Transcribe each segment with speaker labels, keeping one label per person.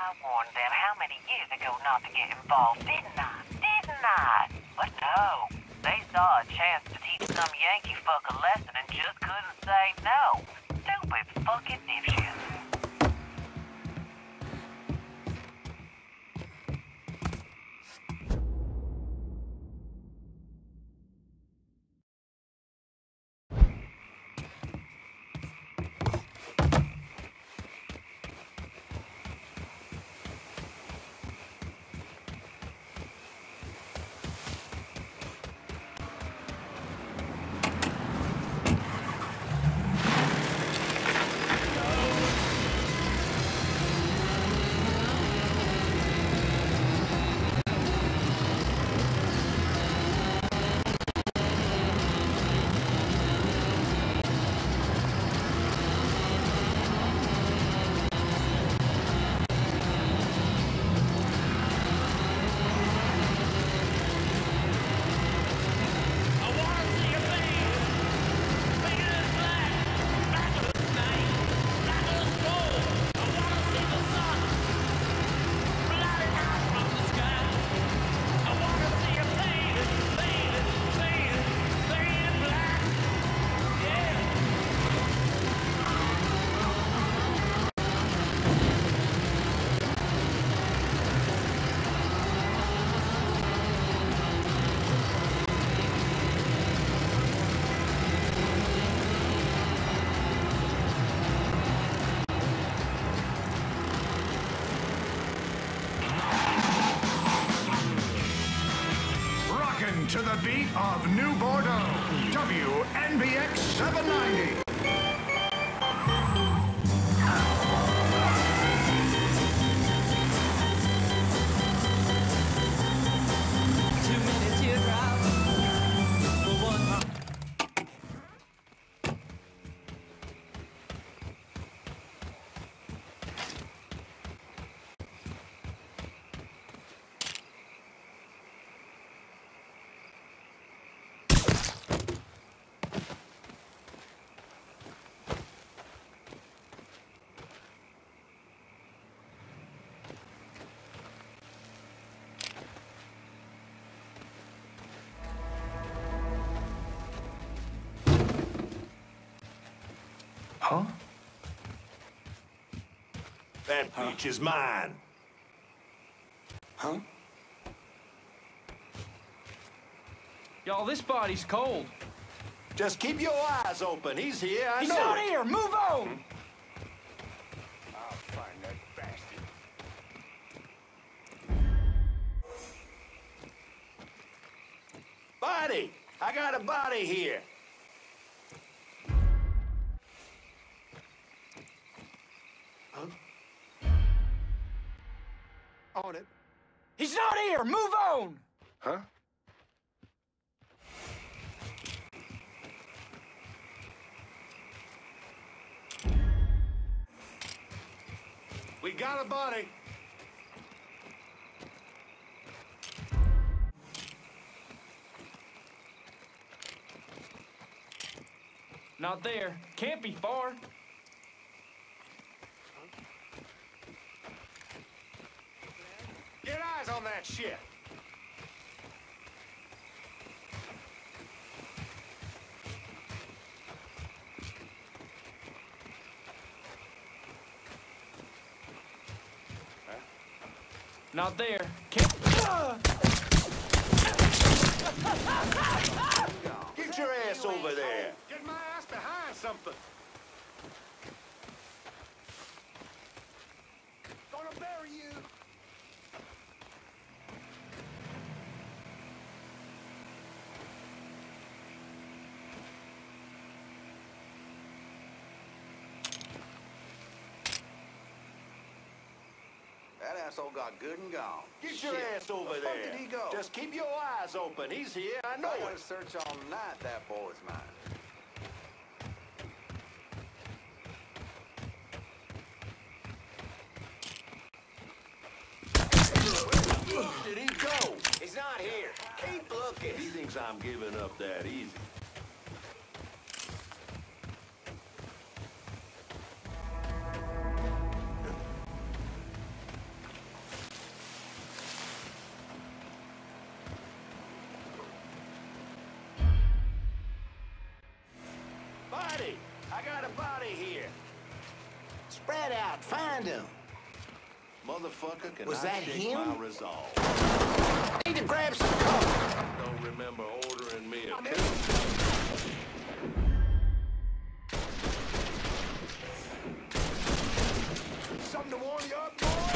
Speaker 1: I warned them how many years ago not to get involved, didn't I? Didn't I? But no. They saw a chance to teach some Yankee fuck a lesson and just couldn't say no. Stupid fucking dipshits.
Speaker 2: To the beat of New Bordeaux, WNBX 790.
Speaker 3: Huh?
Speaker 4: That bitch is mine.
Speaker 3: Huh?
Speaker 5: Y'all, this body's cold.
Speaker 4: Just keep your eyes open. He's here. I
Speaker 5: He's
Speaker 4: know
Speaker 5: not
Speaker 4: it.
Speaker 5: here! Move on!
Speaker 4: I'll find that bastard. Body! I got a body here. Huh? On it.
Speaker 5: He's not here! Move on!
Speaker 3: Huh?
Speaker 4: We got a body.
Speaker 5: Not there. Can't be far.
Speaker 4: Get eyes on that shit.
Speaker 5: Not there. Can't...
Speaker 4: Get your ass over there. Get my ass behind something. Gonna bury you.
Speaker 6: That asshole got good and gone.
Speaker 4: Get your ass over
Speaker 6: Where the
Speaker 4: there.
Speaker 6: fuck did he go?
Speaker 4: Just keep your eyes open. He's here. I know
Speaker 6: I gotta
Speaker 4: it.
Speaker 6: search all night, that boy's mine.
Speaker 4: Did he go?
Speaker 6: He's not here. Keep looking.
Speaker 4: He thinks I'm giving up that easy. out of here.
Speaker 6: Spread out, find him.
Speaker 4: Motherfucker cannot
Speaker 6: Was that
Speaker 4: shake
Speaker 6: him?
Speaker 4: my resolve.
Speaker 6: I need to grab some cover.
Speaker 4: Don't remember ordering me a Something to warm you up, boy?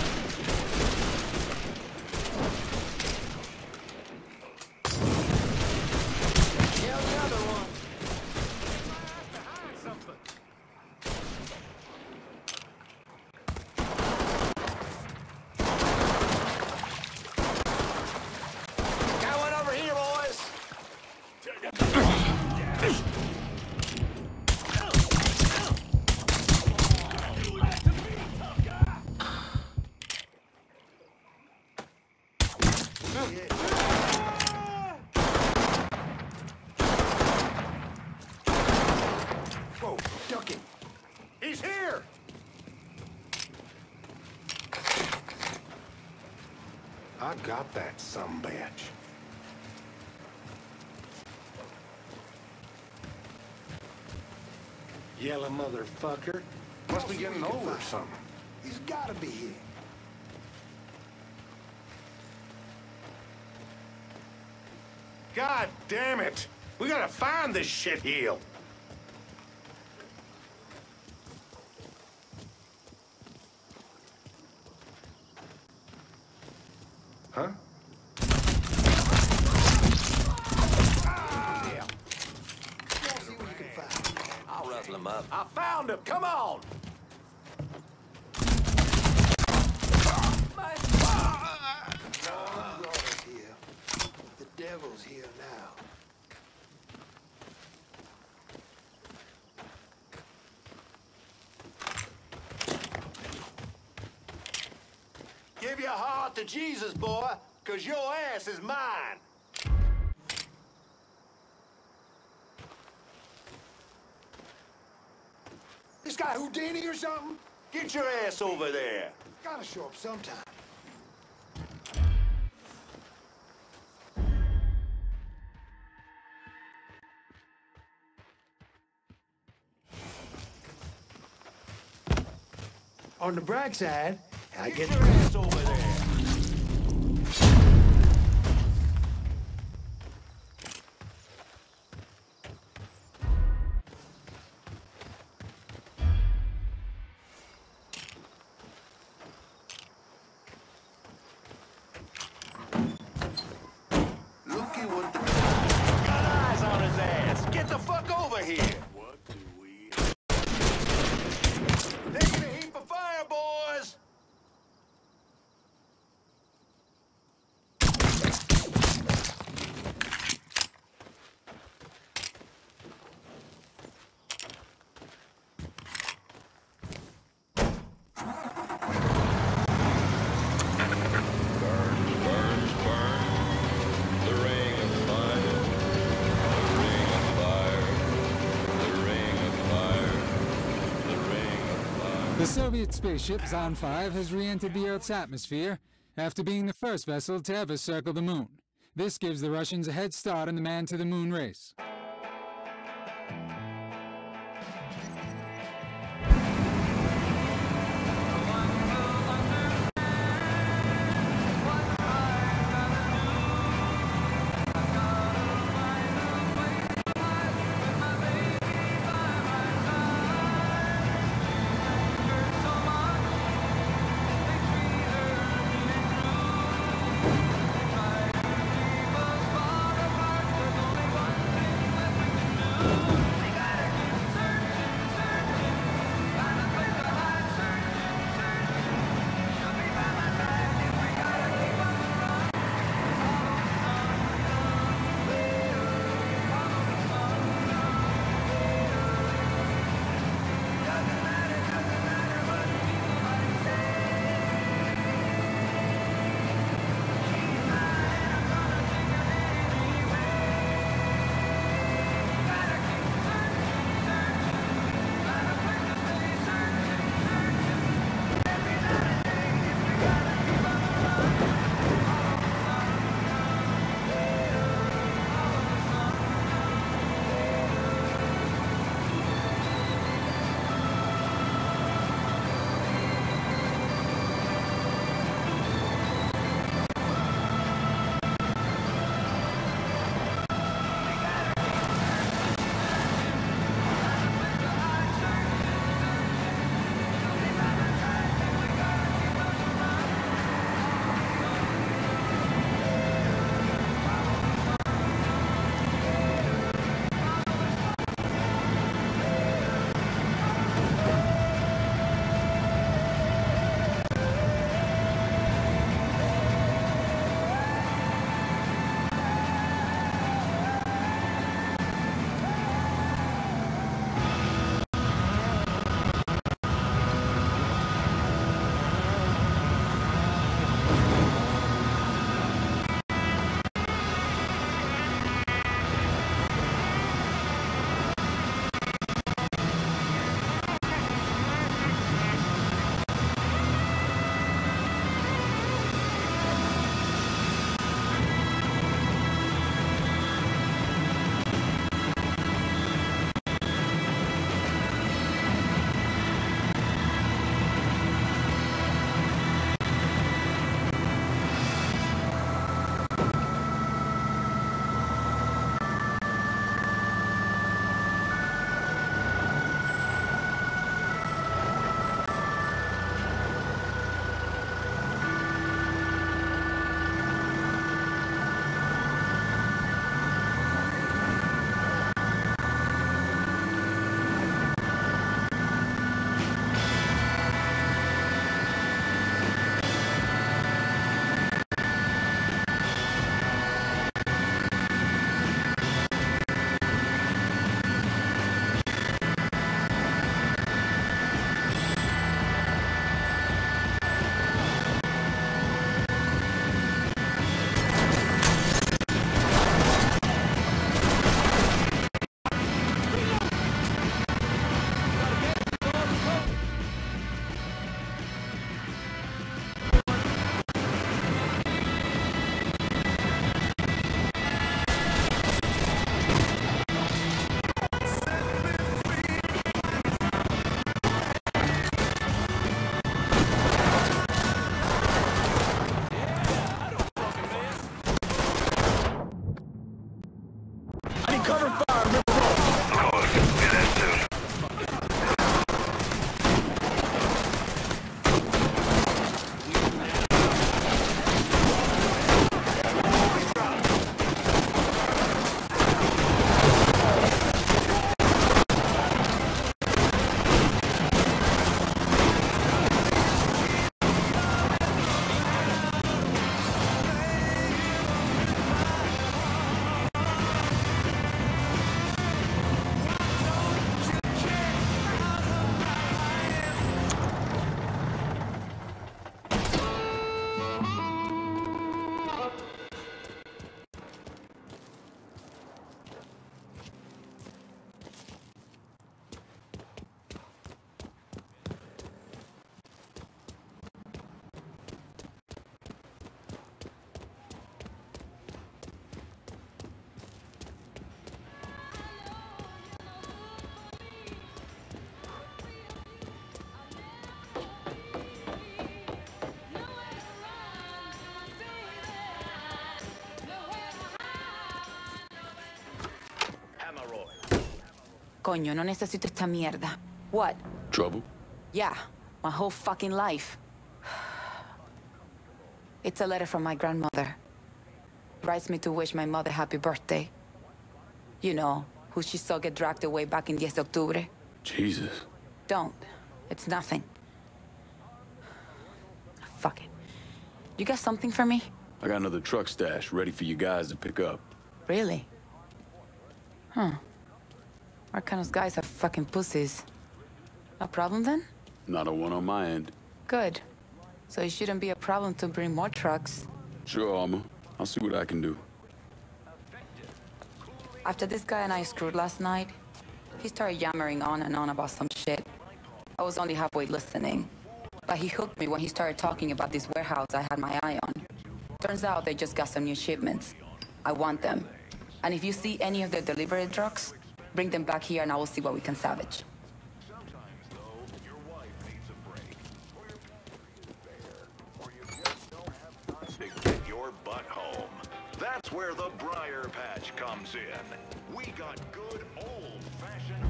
Speaker 6: Kill the other one. Got one over here, boys.
Speaker 2: Whoa, ducking. He's here! I got that sumbitch. Yellow motherfucker. Must be getting old or something. He's gotta be here. God damn it! We gotta find this shitheel! Huh?
Speaker 6: I'll rustle him up.
Speaker 4: I found him. Come on.
Speaker 2: The devil's here now.
Speaker 4: Give your heart to Jesus, boy, because your ass is mine.
Speaker 2: This guy Houdini or something?
Speaker 4: Get your ass over there.
Speaker 2: Gotta show up sometime. On the bright side, I
Speaker 4: Get
Speaker 2: get
Speaker 4: your ass over there. Looky what the... Got eyes on his ass. Get the fuck over here. What do we... Taking a heap of fire, boys.
Speaker 3: The Soviet spaceship Zond 5 has re-entered the Earth's atmosphere after being the first vessel to ever circle the moon. This gives the Russians a head start in the man-to-the-moon race.
Speaker 7: Coño, no necesito esta mierda. What?
Speaker 8: Trouble?
Speaker 7: Yeah, my whole fucking life. It's a letter from my grandmother. Writes me to wish my mother happy birthday. You know, who she saw get dragged away back in 10 de octubre.
Speaker 8: Jesus.
Speaker 7: Don't. It's nothing. Fuck it. You got something for me?
Speaker 8: I got another truck stash ready for you guys to pick up.
Speaker 7: Really? Huh. Arcano's guys are fucking pussies. No problem then?
Speaker 8: Not a one on my end.
Speaker 7: Good. So it shouldn't be a problem to bring more trucks.
Speaker 8: Sure, Armor. I'll see what I can do.
Speaker 7: After this guy and I screwed last night, he started yammering on and on about some shit. I was only halfway listening. But he hooked me when he started talking about this warehouse I had my eye on. Turns out they just got some new shipments. I want them. And if you see any of their delivery trucks, bring them back here and I will see what we can salvage.
Speaker 4: Sometimes, though, your wife needs a break. Or your pantry is bare. Or you just don't have time to get your butt home. That's where the Briar Patch comes in. We got good old-fashioned...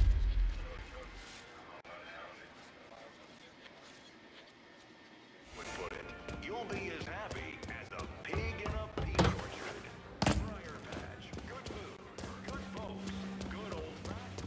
Speaker 4: would put it. You'll be as happy as a pig in a peach orchard. Briar Patch. Good food. Good folks. Good old-fashioned...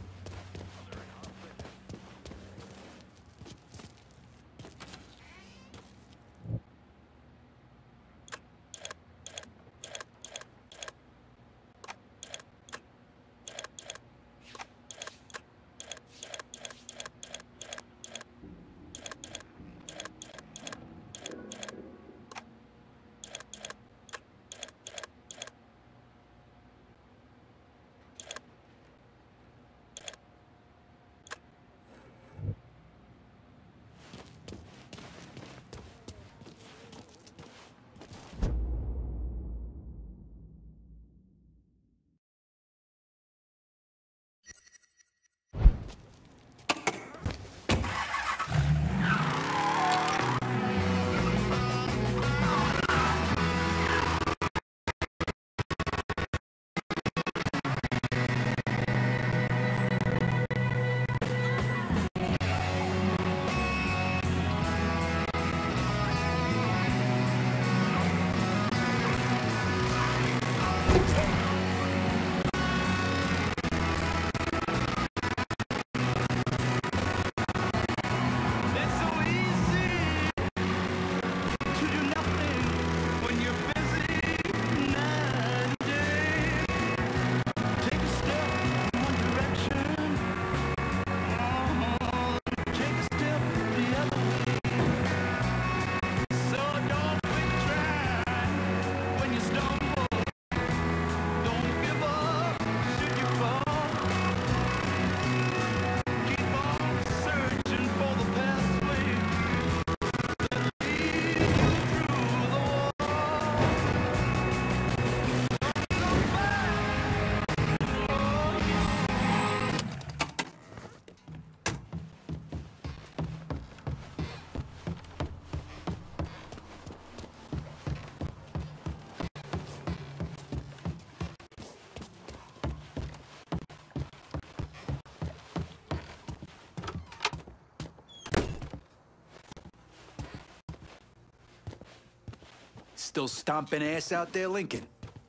Speaker 9: Still stomping ass out there, Lincoln.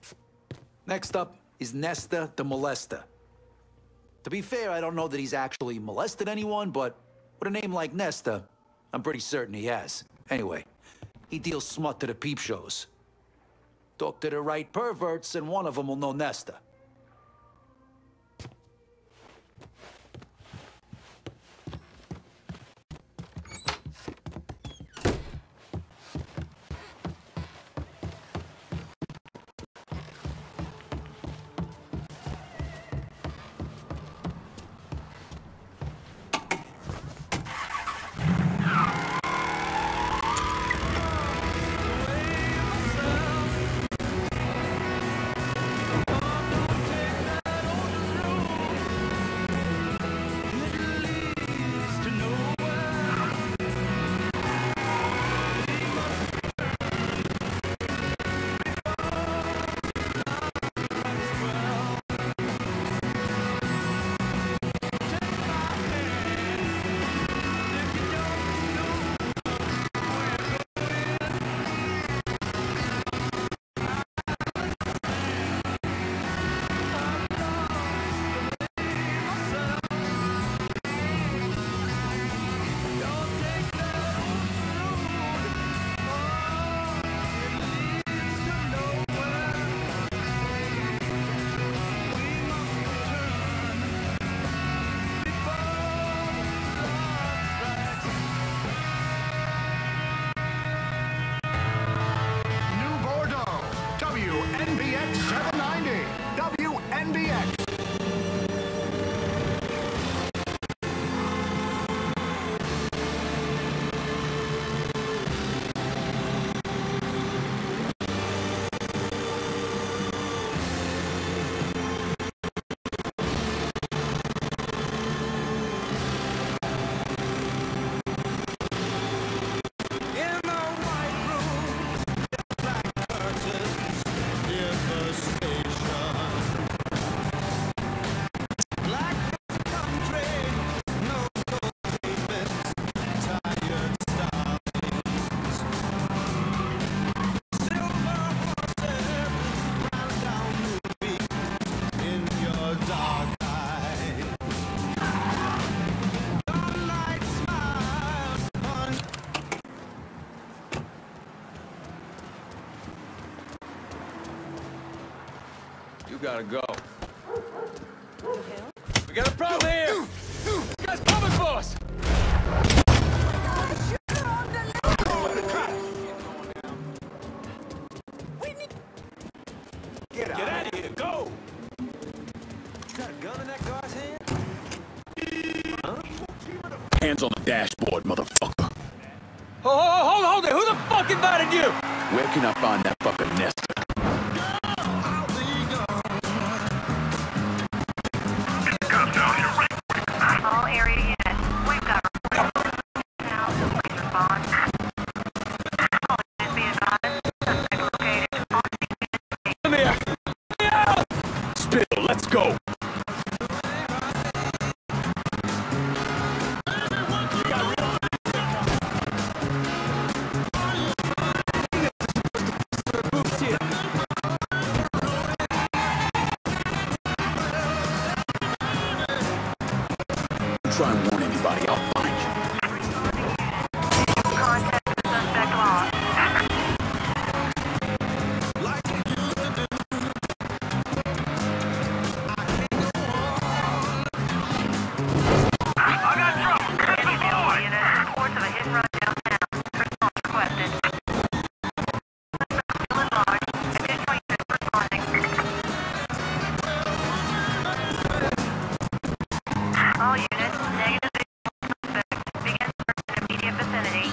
Speaker 9: Next up is Nesta the Molester. To be fair, I don't know that he's actually molested anyone, but with a name like Nesta, I'm pretty certain he has. Anyway, he deals smut to the peep shows. Talk to the right perverts, and one of them will know Nesta.
Speaker 10: You gotta go. We got a problem here! You guys coming for us!
Speaker 4: Get out of here, go!
Speaker 10: Got a gun in that guy's hand?
Speaker 8: Hands on the dashboard, motherfucker.
Speaker 10: Hold it! Who the fuck invited you?
Speaker 8: Where can I find that fucking Nesta?
Speaker 1: All area units, we've got reports. Now, please respond. All units be advised. Suspect located on
Speaker 10: Come here!
Speaker 8: Spill, let's go. Try and warn anybody, I'll find you.
Speaker 1: contact with suspect lost. Units, reports of a hit and run downtown. Response requested. Still at large. Additional units responding. All units, negative visual suspect. Begin search in immediate vicinity.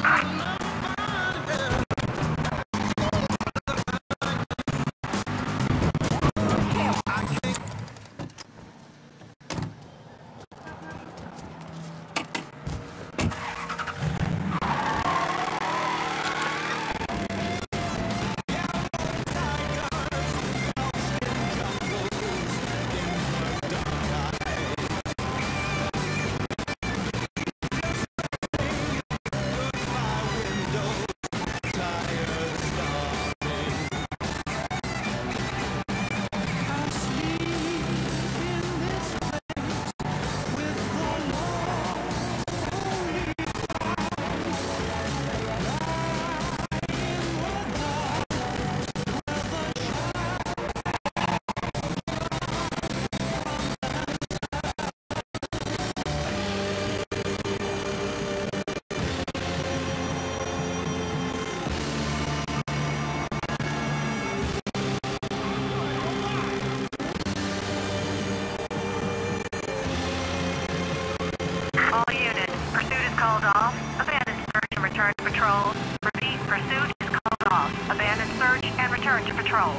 Speaker 1: All units, pursuit is called off. Abandon search and return to patrol. Repeat, pursuit is called off. Abandon search and return to patrol.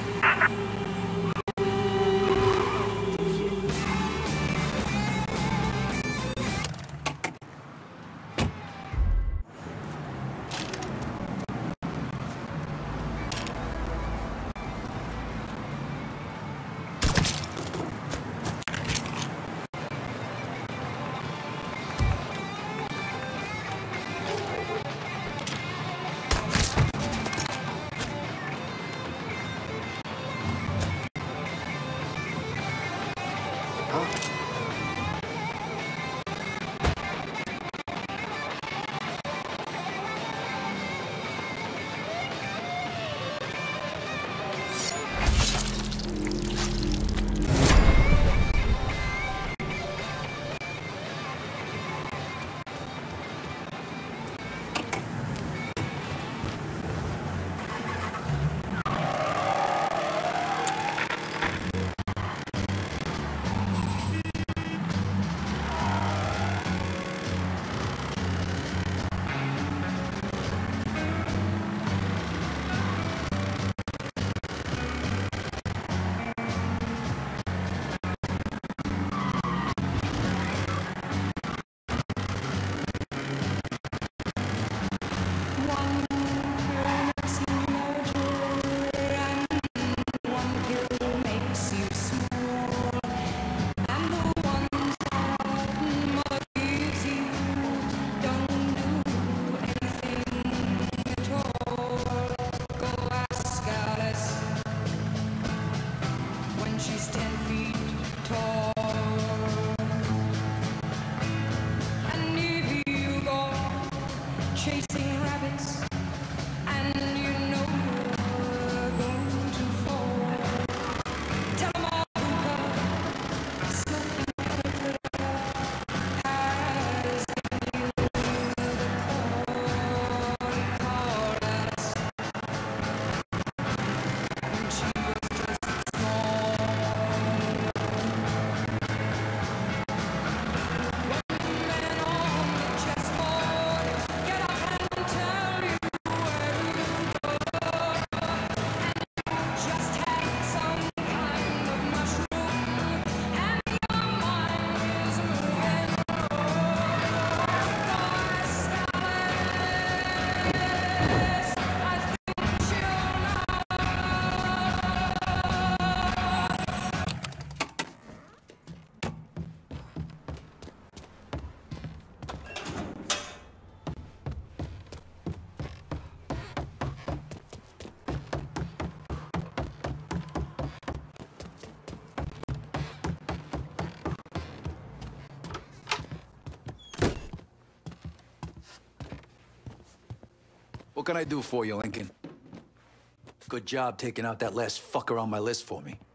Speaker 9: What can I do for you, Lincoln? Good job taking out that last fucker on my list for me.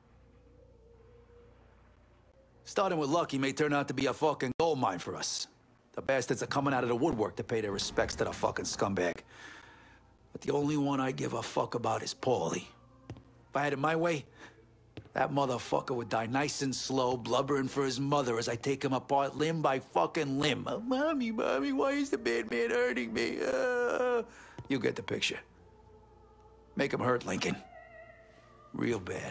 Speaker 9: Starting with luck, he may turn out to be a fucking gold mine for us. The bastards are coming out of the woodwork to pay their respects to the fucking scumbag. But the only one I give a fuck about is Paulie. If I had it my way, that motherfucker would die nice and slow, blubbering for his mother as I take him apart limb by fucking limb. Oh, mommy, why is the bad man hurting me? You get the picture. Make him hurt, Lincoln. Real bad.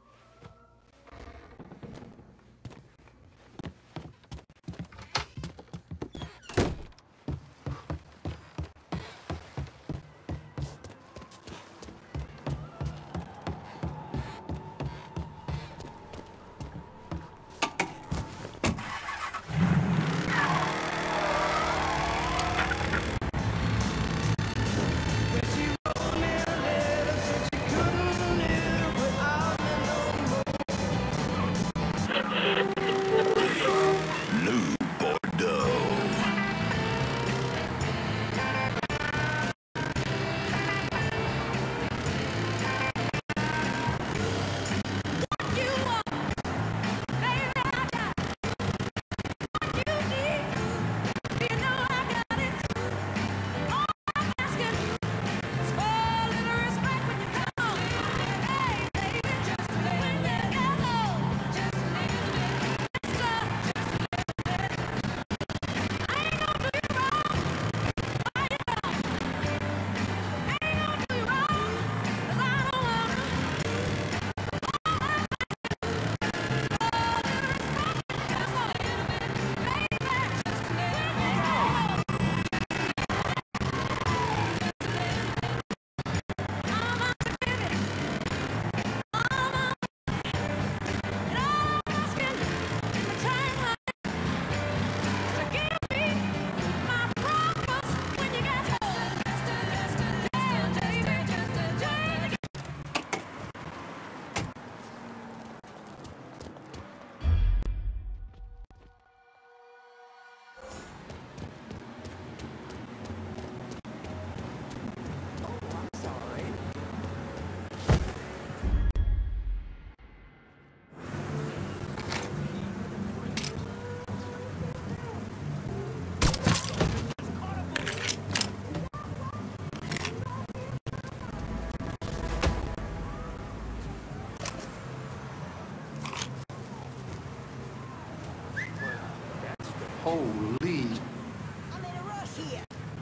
Speaker 2: Holy.
Speaker 11: I'm in a rush here.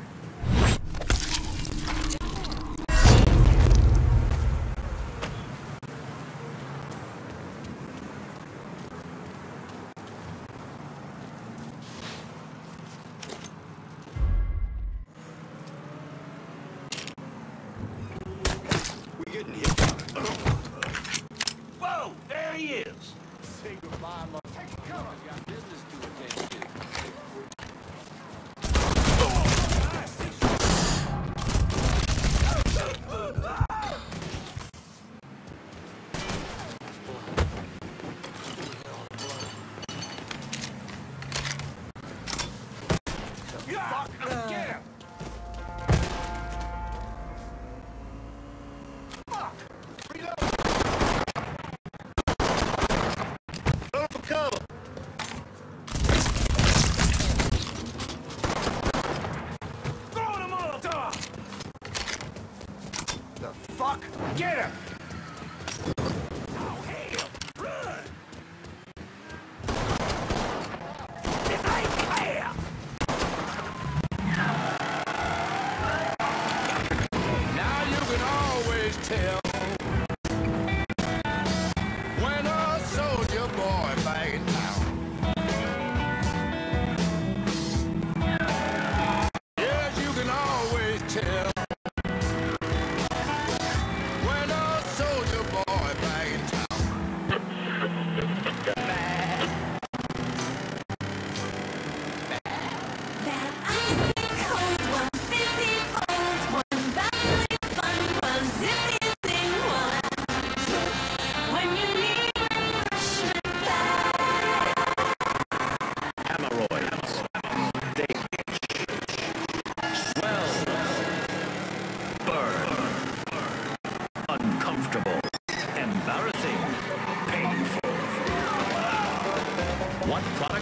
Speaker 4: We getting hit. Whoa, there he is.
Speaker 2: Say goodbye, mother. Take cover. Got business to attend to.
Speaker 4: Get him! Fuck! Reload! Run for cover! Throwing a Molotov! The fuck? Get him! Oh, hell! Run! This ain't fair!
Speaker 10: Now you can always tell when a soldier boy back in town. Yes, you can always tell when a soldier boy back in town.
Speaker 11: That icy cold one, fizzy cold one, bubbly fun one, zippy zing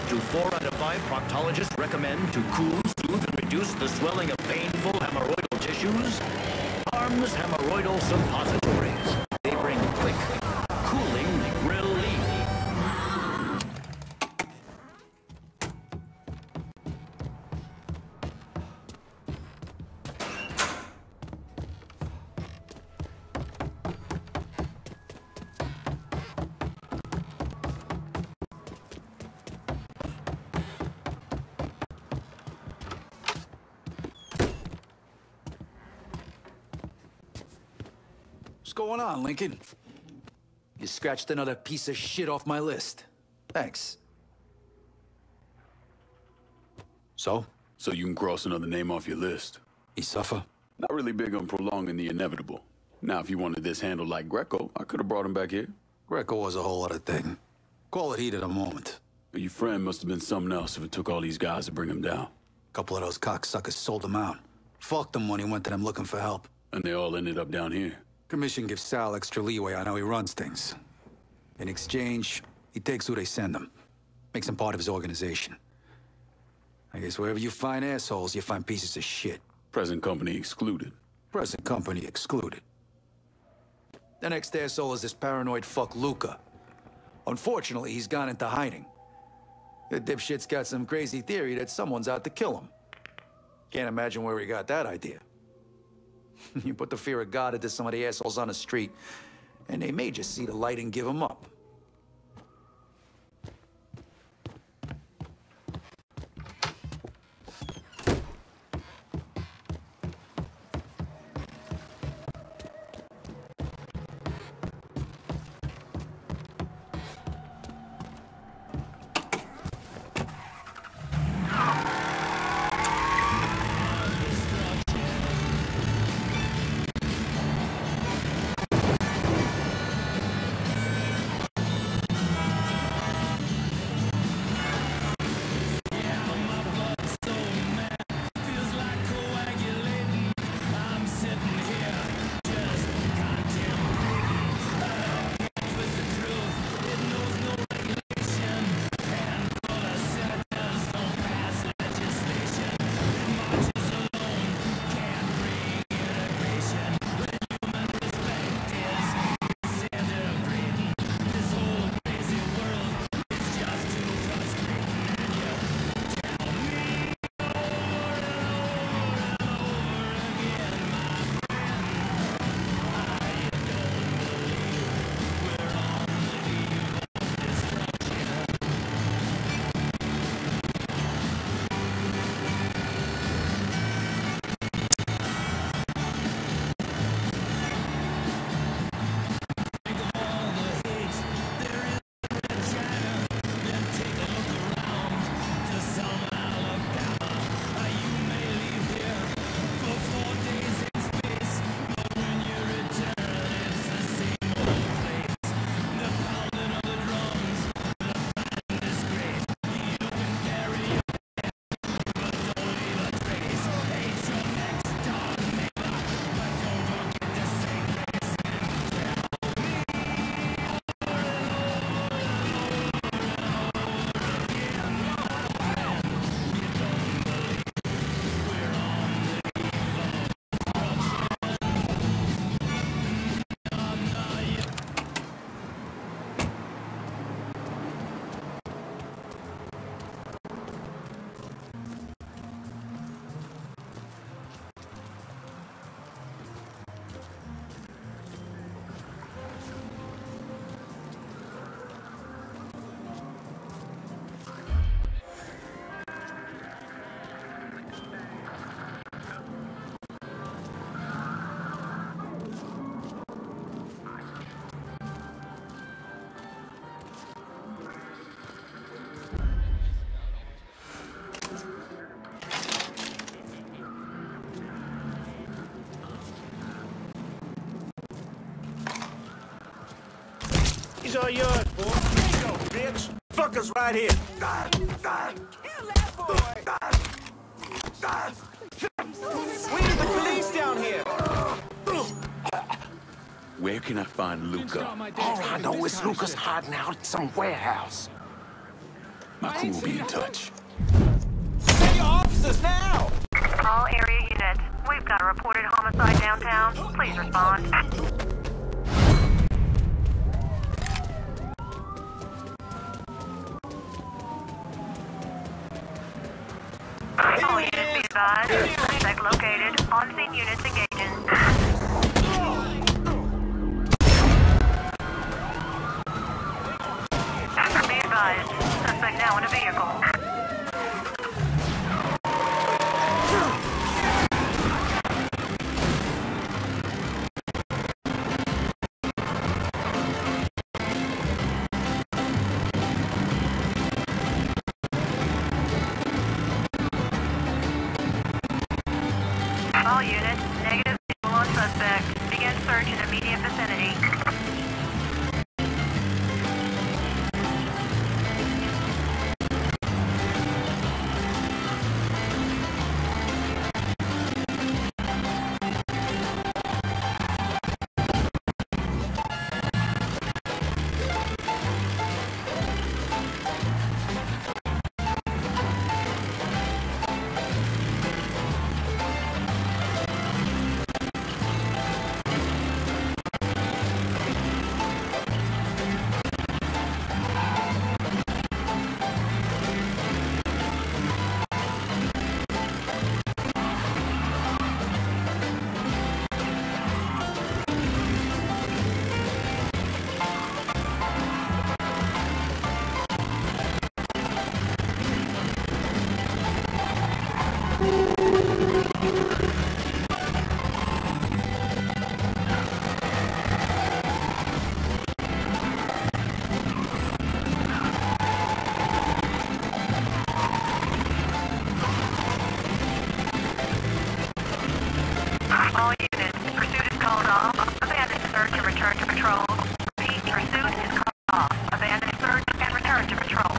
Speaker 12: Do 4 out of 5 proctologists recommend to cool, soothe, and reduce the swelling of painful hemorrhoidal tissues? Arms Hemorrhoidal Suppositories. They bring quick, cooling relief.
Speaker 9: What's going on, Lincoln? You scratched another piece of shit off my list. Thanks.
Speaker 8: So you can cross another name off your list.
Speaker 9: He suffer?
Speaker 8: Not really big on prolonging the inevitable. Now, if you wanted this handled like Greco, I could have brought him back here.
Speaker 9: Greco was a whole other thing. Call it heat at a moment.
Speaker 8: But your friend must have been something else if it took all these guys to bring him down.
Speaker 9: A couple of those cocksuckers sold him out. Fucked him when he went to them looking for help.
Speaker 8: And they all ended up down here.
Speaker 9: Commission gives Sal extra leeway on how he runs things. In exchange, he takes who they send him. Makes him part of his organization. I guess wherever you find assholes, you find pieces of shit.
Speaker 8: Present company excluded.
Speaker 9: Present company excluded. The next asshole is this paranoid fuck Luca. Unfortunately, he's gone into hiding. The dipshit's got some crazy theory that someone's out to kill him. Can't imagine where he got that idea. You put the fear of God into some of the assholes on the street, and they may just see the light and give him up.
Speaker 10: These are yours, boy. Here you go, bitch. Fuckers right here.
Speaker 5: We need the police down here.
Speaker 8: Where can I find Luca?
Speaker 6: All I know is Luca's hiding out at some warehouse.
Speaker 8: My crew will be in touch.
Speaker 5: Send your officers now!
Speaker 1: All area units, we've got a reported homicide downtown. Please respond. All units be advised. Suspect located. On-scene units engaging. Be advised. Suspect now in a vehicle. All units, negative visual on suspect. Begin search in immediate vicinity. All units, pursuit is called off. Abandon search and return to patrol. Repeat, pursuit is called off. Abandon search and return to patrol.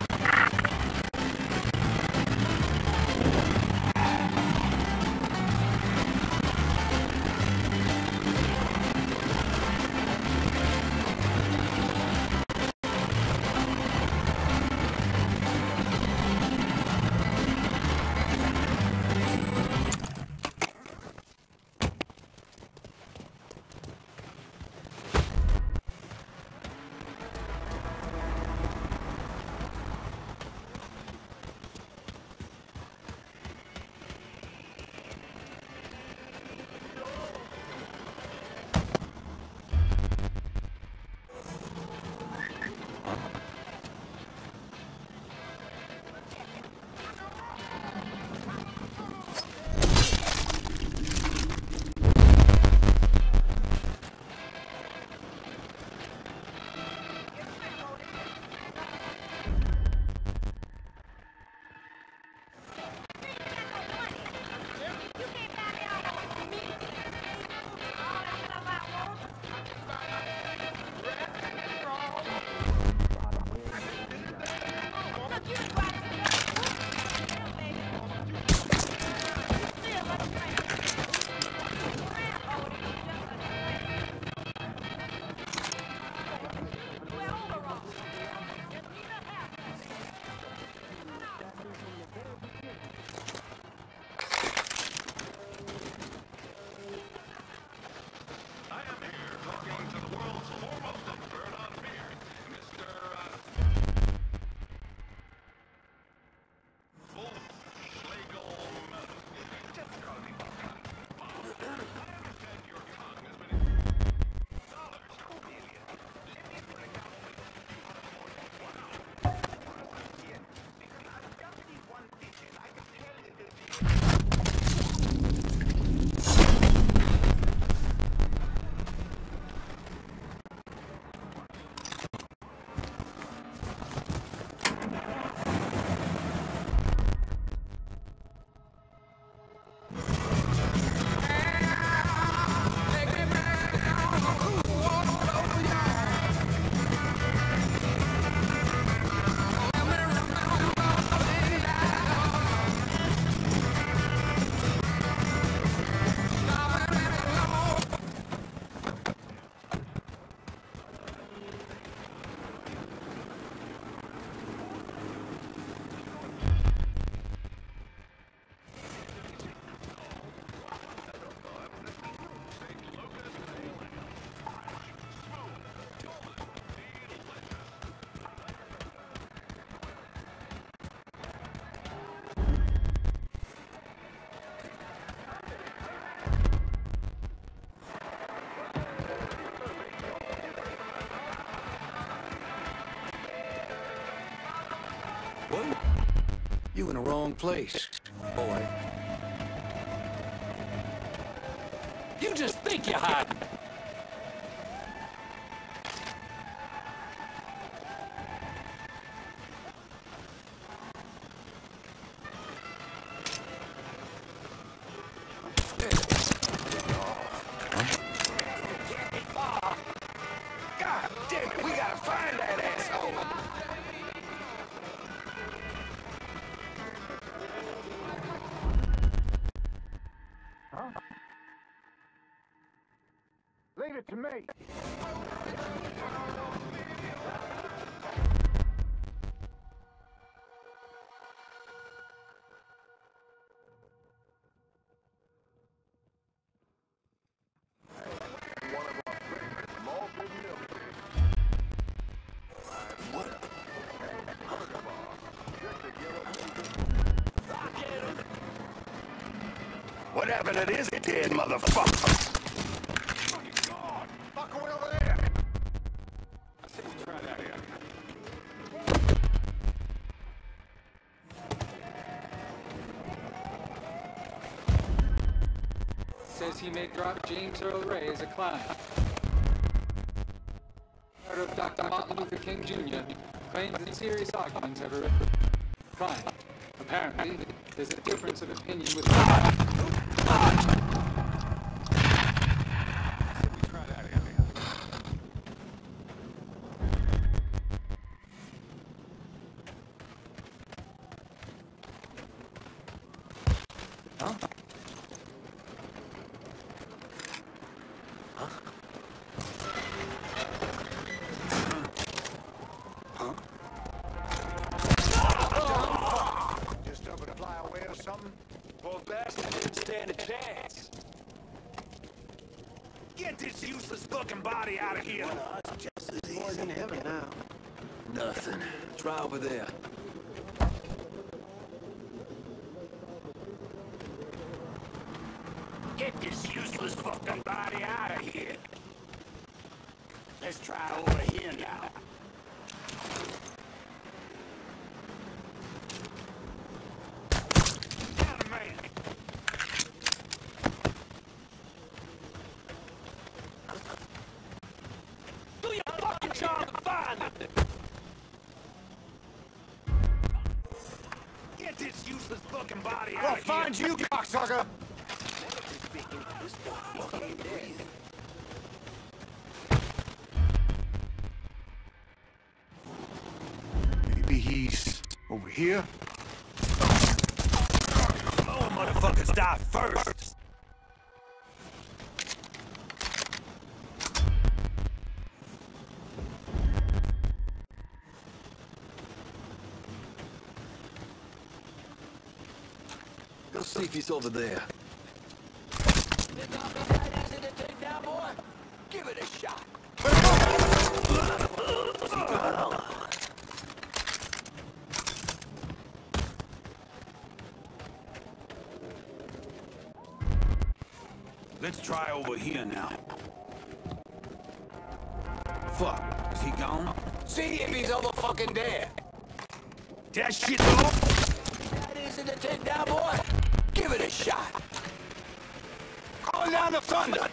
Speaker 6: What? You in the wrong place, boy.
Speaker 5: You just think you're hiding.
Speaker 6: God damn it, we gotta find that asshole.
Speaker 2: Leave it to me.
Speaker 10: What happened to this dead motherfucker?
Speaker 3: Says he may drop James Earl Ray as a client. Part of Dr. Martin Luther King Jr. claims that serious arguments have arisen. Client. Apparently, there's a difference of opinion with
Speaker 2: Just up and fly away or something?
Speaker 6: Poor bastard didn't stand a chance.
Speaker 10: Get this useless fucking body out of here.
Speaker 6: Boy's in heaven now. Nothing. Try over there.
Speaker 10: Get this useless fucking body out of here. Let's try over here now. Down a man.
Speaker 5: Do your fucking job and find it.
Speaker 10: Get this useless fucking body
Speaker 2: We'll
Speaker 10: out of here.
Speaker 2: find you, cocksucker! Maybe he's over here?
Speaker 10: Oh, motherfuckers die first.
Speaker 6: Go see if he's over there.
Speaker 10: Give it a shot. Let's try over here now. Fuck, is he gone?
Speaker 6: See if he's over fucking there.
Speaker 10: That shit's off.
Speaker 6: That easy to take down, boy. Give it a shot.
Speaker 10: Call down the thunder.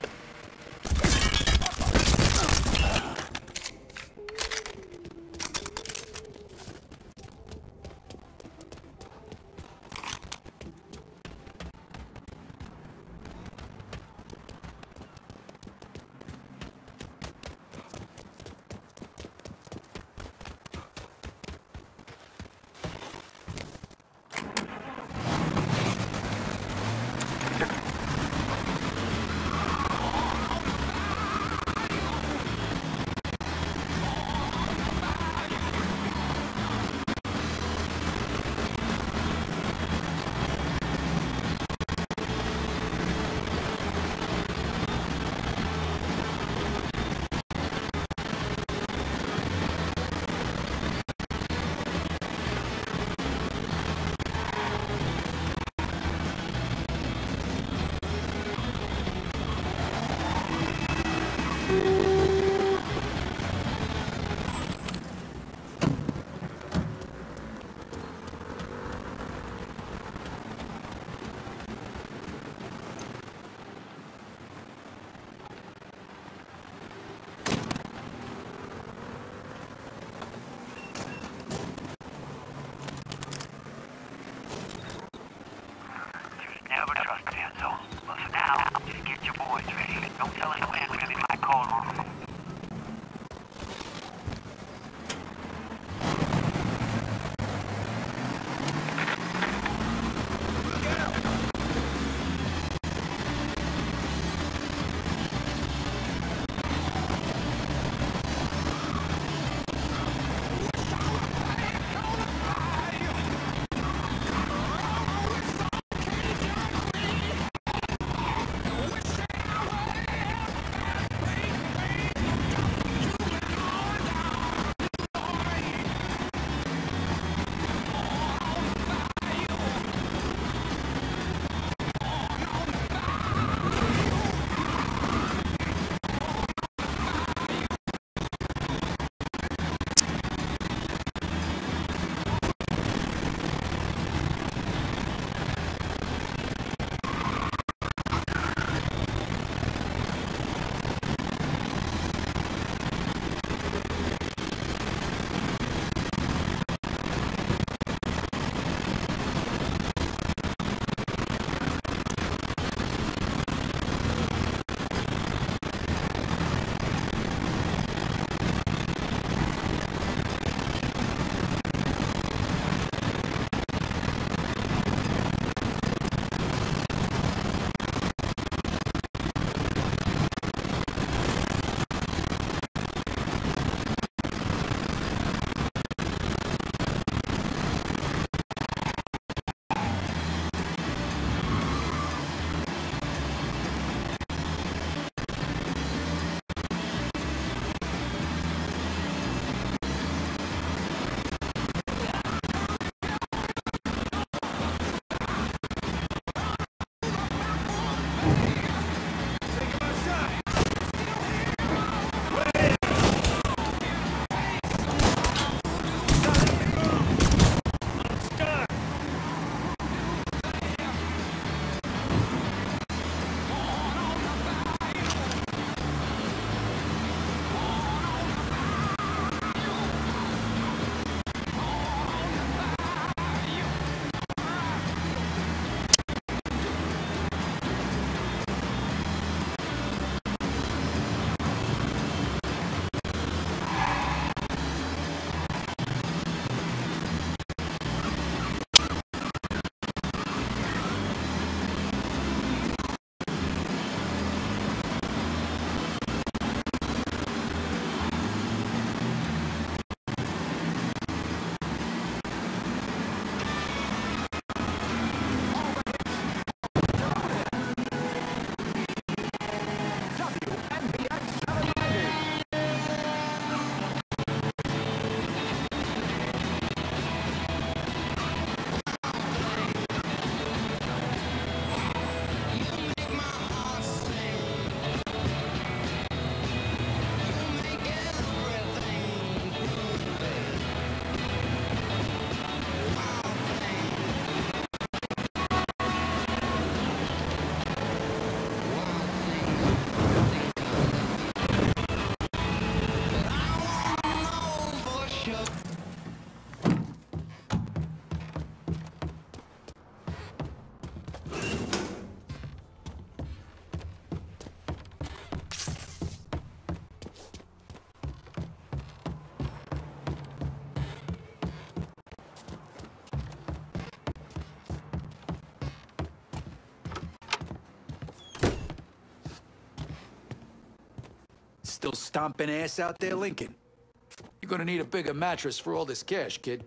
Speaker 9: Still stomping ass out there, Lincoln? You're gonna need a bigger mattress for all this cash, kid.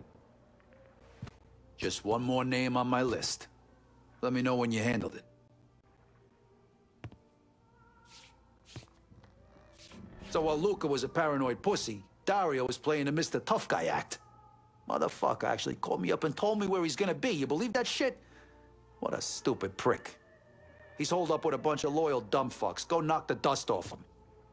Speaker 9: Just one more name on my list. Let me know when you handled it. So while Luca was a paranoid pussy, Dario was playing the Mr. Tough Guy act. Motherfucker actually called me up and told me where he's gonna be. You believe that shit? What a stupid prick. He's holed up with a bunch of loyal dumb fucks. Go knock the dust off him.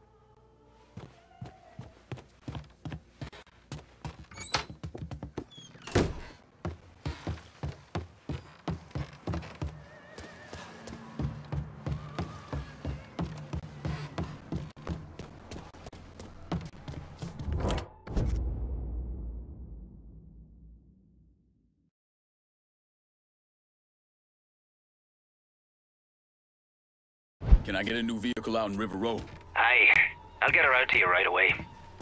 Speaker 8: Can I get a new vehicle out in River Road?
Speaker 12: Aye. I'll get her out to you right away.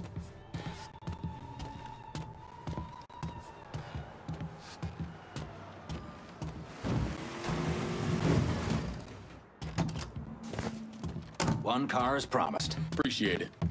Speaker 5: One car is promised.
Speaker 8: Appreciate it.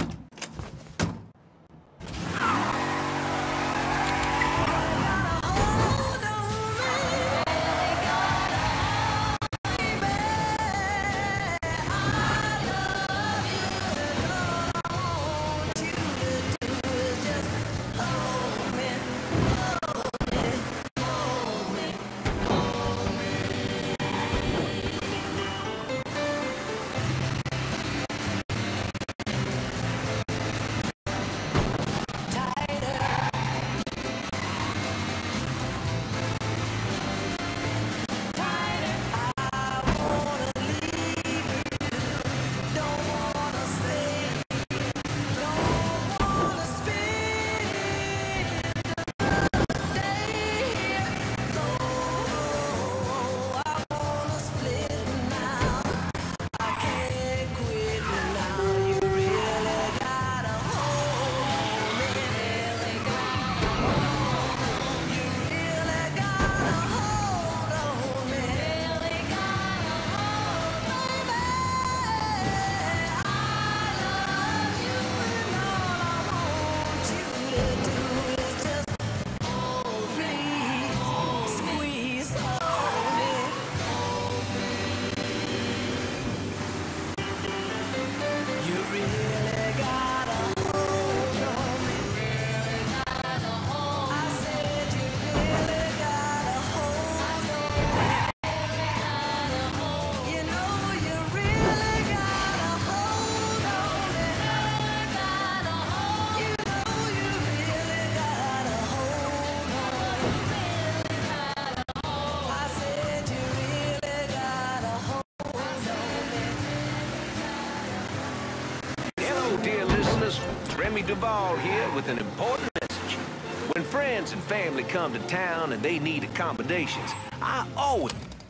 Speaker 13: Dear listeners, Remy Duval here with an important message. When friends and family come to town and they need accommodations, I always...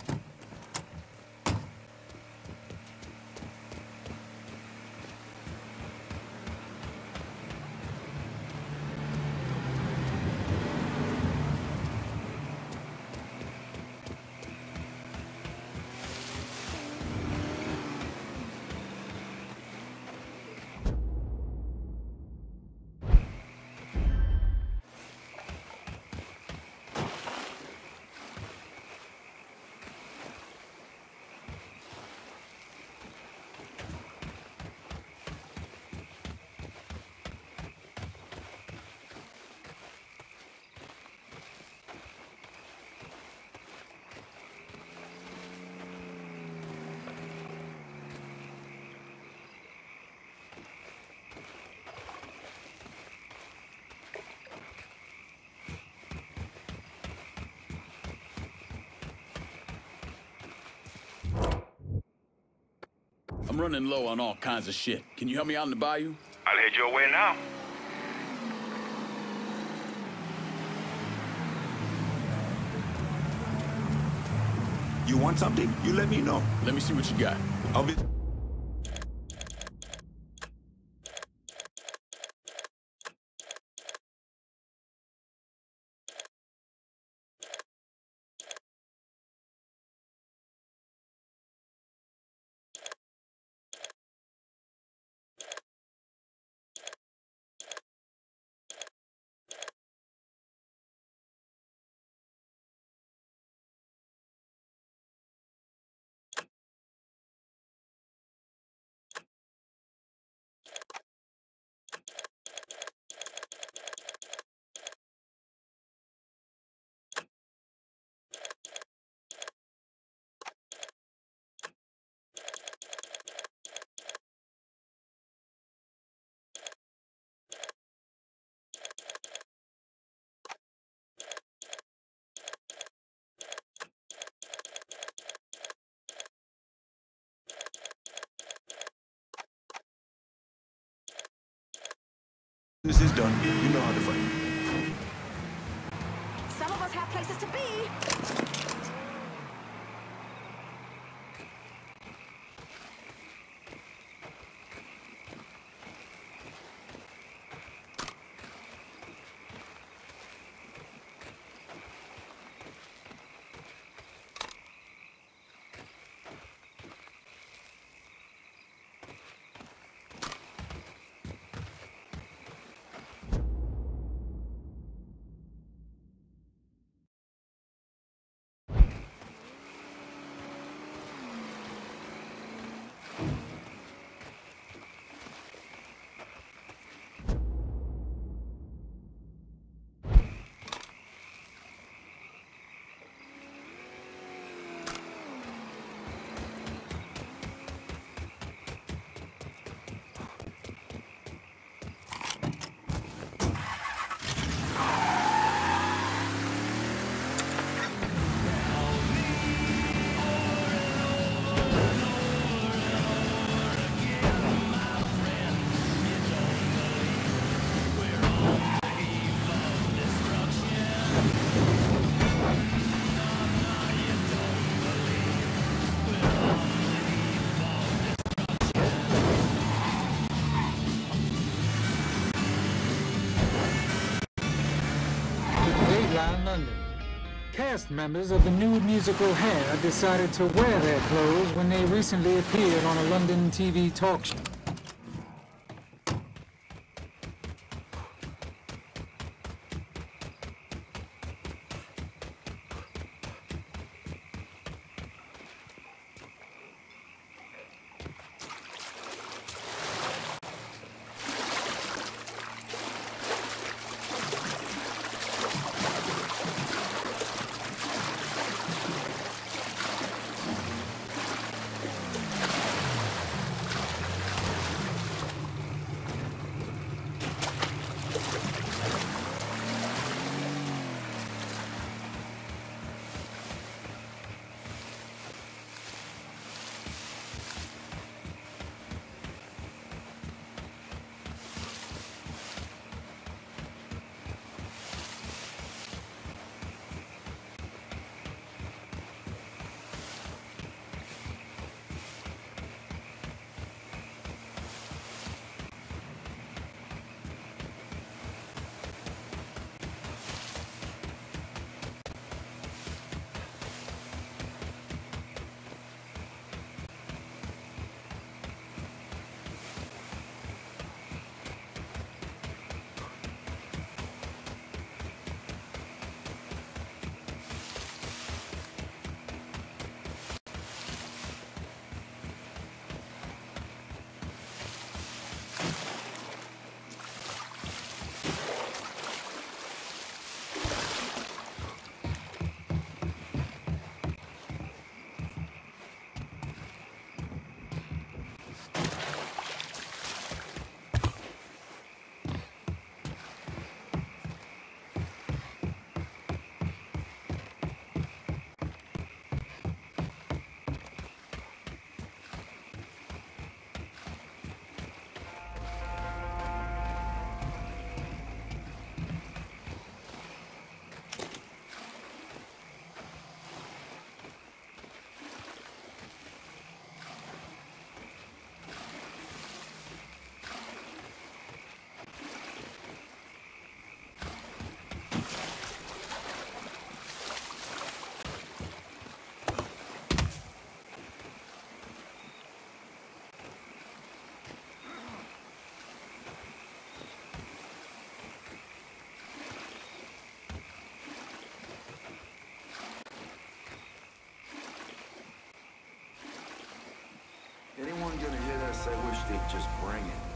Speaker 8: I'm running low on all kinds of shit. Can you help me out in the bayou?
Speaker 4: I'll head your way now.
Speaker 14: You want something? You let me know.
Speaker 8: Let me see what you got.
Speaker 14: I'll be... This is done. You know how to fight.
Speaker 11: Some of us have places to be.
Speaker 3: London. Cast members of the nude musical Hair decided to wear their clothes when they recently appeared on a London TV talk show.
Speaker 6: Anyone gonna hear this? I wish they'd just bring it.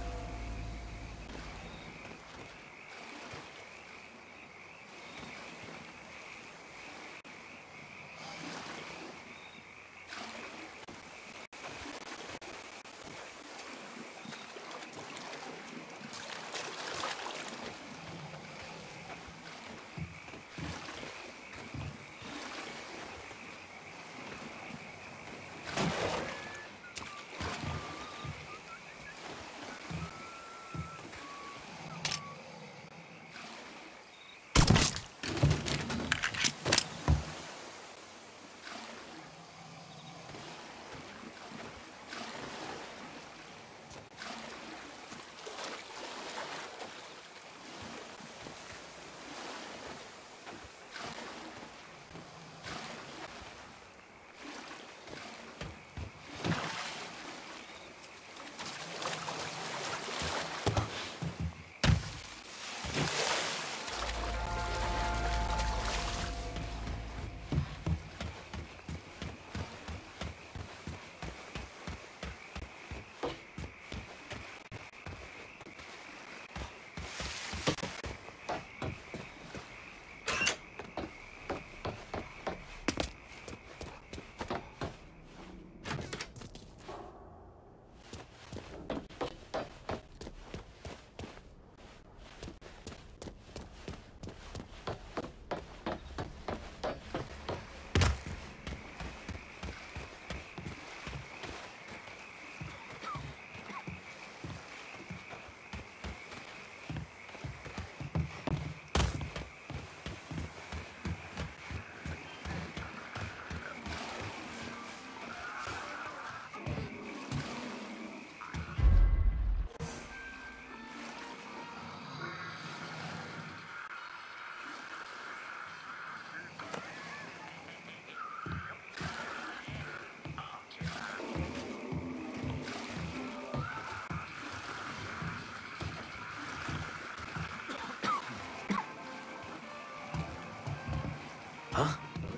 Speaker 6: Huh?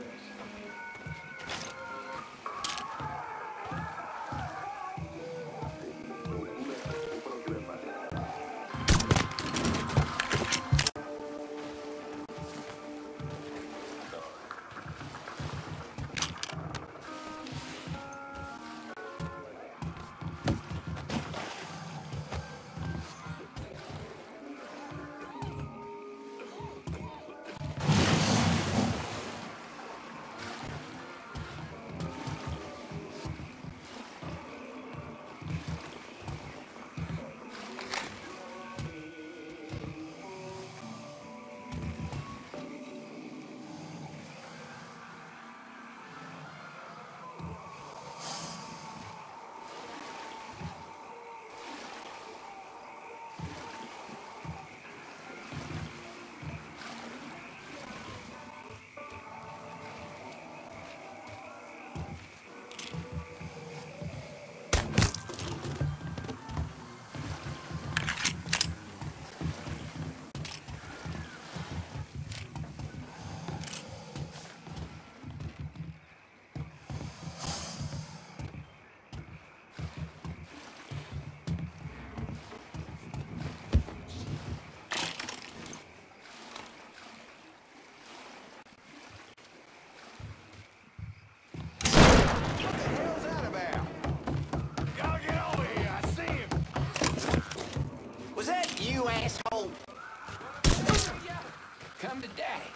Speaker 10: You asshole!
Speaker 5: Come to daddy.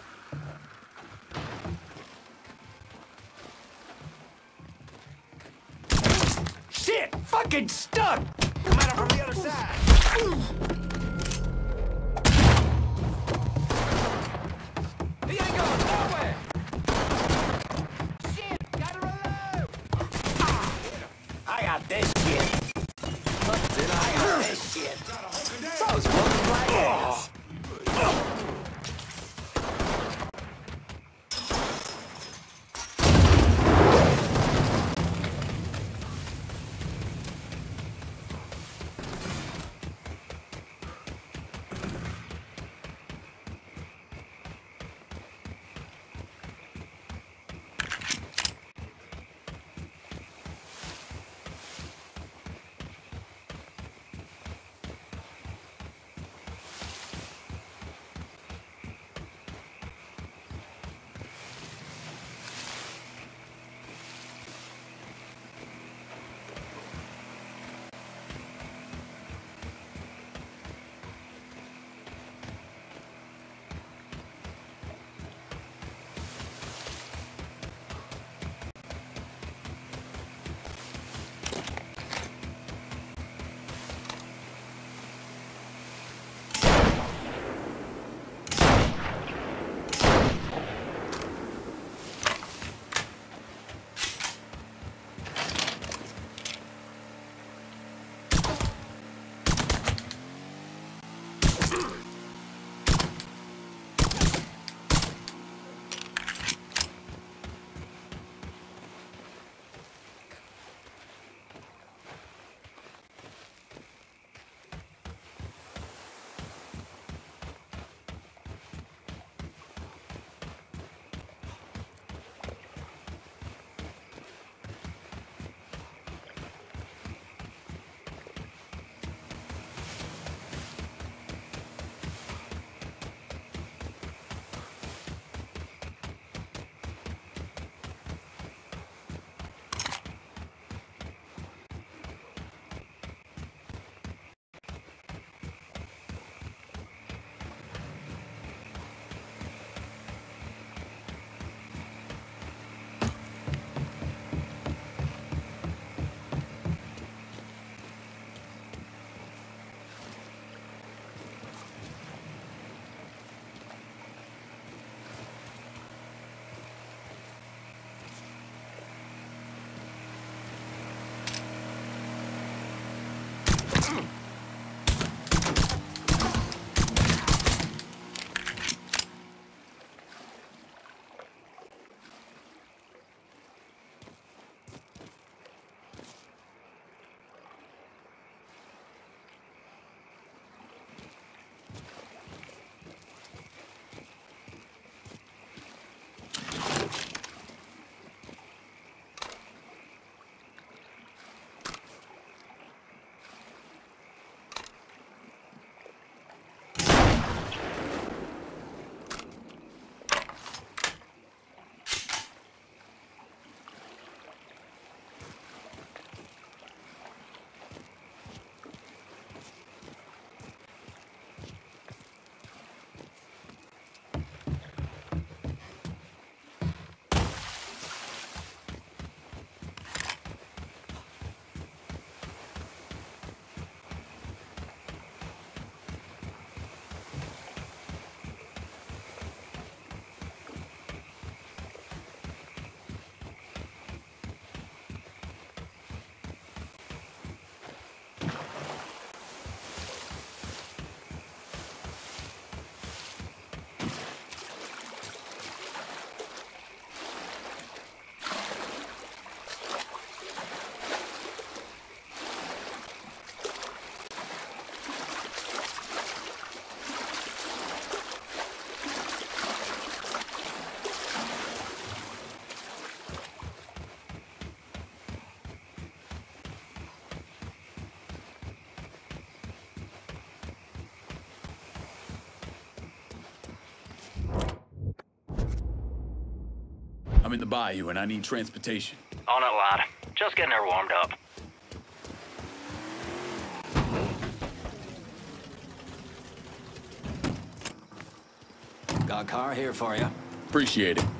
Speaker 10: Shit! Fucking stuck! Come at him from the other side!
Speaker 5: He ain't going nowhere!
Speaker 10: Shit! Gotta reload! I got this shit! Then I got this shit! So it's looking like ass!
Speaker 8: I'm in the bayou and I need transportation.
Speaker 12: On it, lad. Just getting her warmed up.
Speaker 9: Got a car here for you.
Speaker 8: Appreciate it.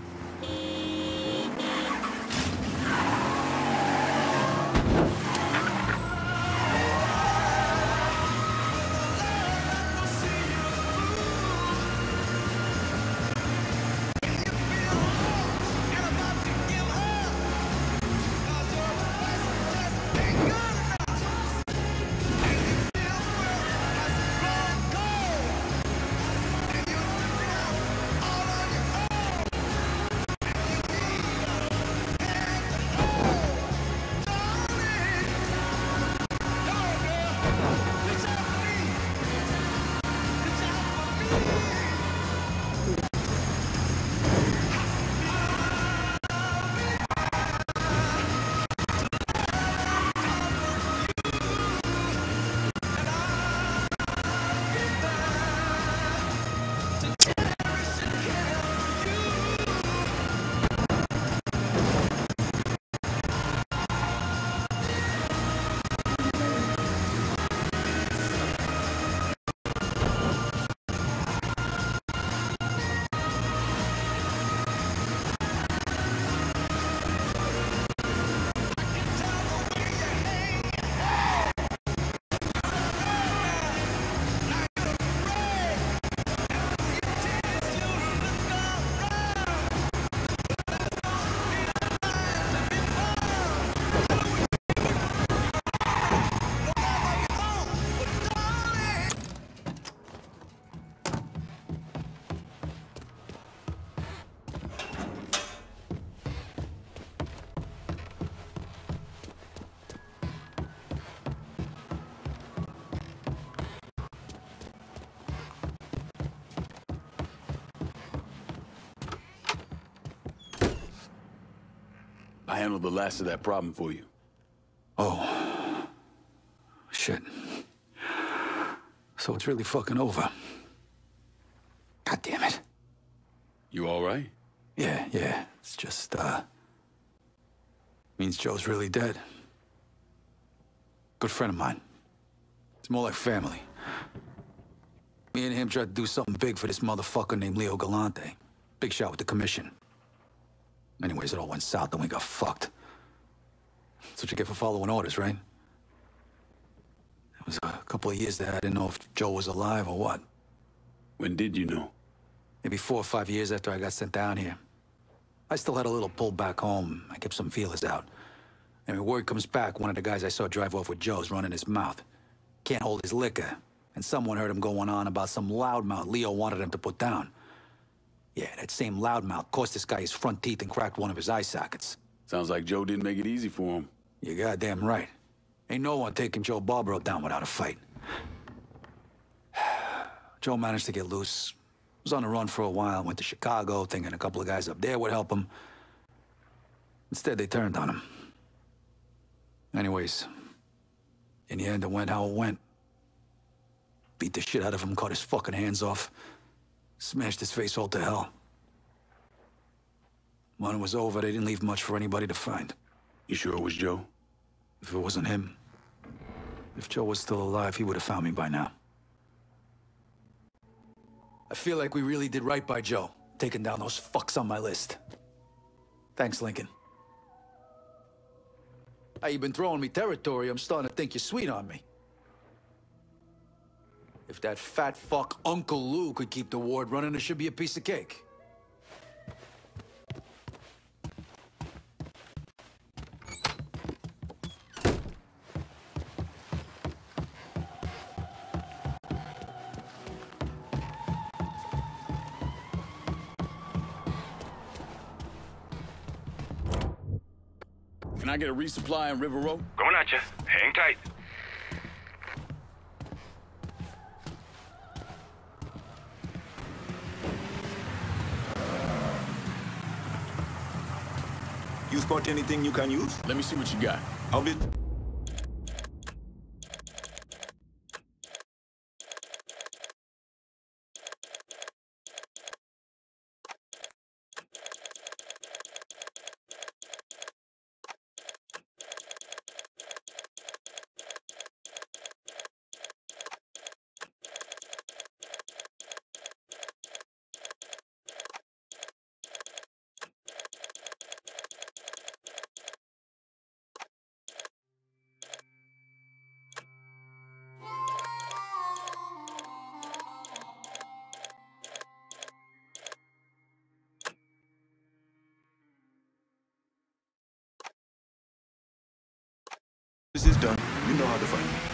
Speaker 8: I handled the last of that problem for you.
Speaker 9: Oh. Shit. So it's really fucking over. God damn it.
Speaker 8: You all right?
Speaker 9: Yeah. It's just, means Joe's really dead. Good friend of mine. It's more like family. Me and him tried to do something big for this motherfucker named Leo Galante. Big shot with the commission. Anyways, it all went south and we got fucked. That's what you get for following orders, right? It was a couple of years there. I didn't know if Joe was alive or what.
Speaker 8: When did you know?
Speaker 9: Maybe 4 or 5 years after I got sent down here. I still had a little pull back home. I kept some feelers out. And when word comes back, one of the guys I saw drive off with Joe's running his mouth. Can't hold his liquor. And someone heard him going on about some loudmouth Leo wanted him to put down. Yeah, that same loudmouth cost this guy his front teeth and cracked one of his eye sockets.
Speaker 8: Sounds like Joe didn't make it easy for him.
Speaker 9: You're goddamn right. Ain't no one taking Joe Barbaro down without a fight. Joe managed to get loose. Was on the run for a while, went to Chicago, thinking a couple of guys up there would help him. Instead, they turned on him. Anyways, in the end, it went how it went. Beat the shit out of him, cut his fucking hands off. Smashed his face all to hell. When it was over, they didn't leave much for anybody to find.
Speaker 8: You sure it was Joe?
Speaker 9: If it wasn't him, if Joe was still alive, he would have found me by now. I feel like we really did right by Joe, taking down those fucks on my list. Thanks, Lincoln. Hey, you've been throwing me territory. I'm starting to think you're sweet on me. If that fat fuck Uncle Lou could keep the ward running, it should be a piece of cake.
Speaker 8: Can I get a resupply in River Road?
Speaker 12: Going at you. Hang tight.
Speaker 14: You spot anything you can use?
Speaker 8: Let me see what you got.
Speaker 14: I'll be... the fight.